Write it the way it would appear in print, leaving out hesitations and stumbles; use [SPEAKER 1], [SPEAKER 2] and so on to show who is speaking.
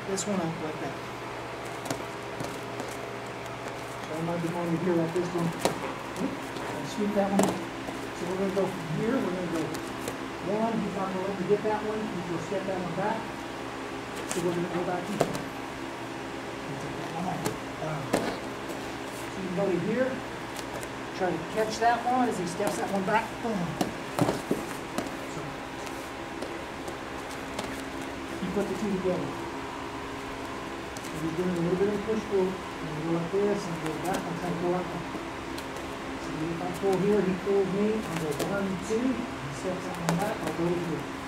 [SPEAKER 1] this one up like that. So I might be on here like this one. And sweep that one. So we're going to go from here. We're going to go one. He's not going to let me get that one. He's going to step that one back. So we're going to go back here. So you go to here. Try to catch that one as he steps that one back. So you put the two together. So you're doing a little bit of push pull, and you go like this, and go back, and try to go like that. So if I pull here, he pulls me, I'll go 1, 2, he steps that one back, I'll go here.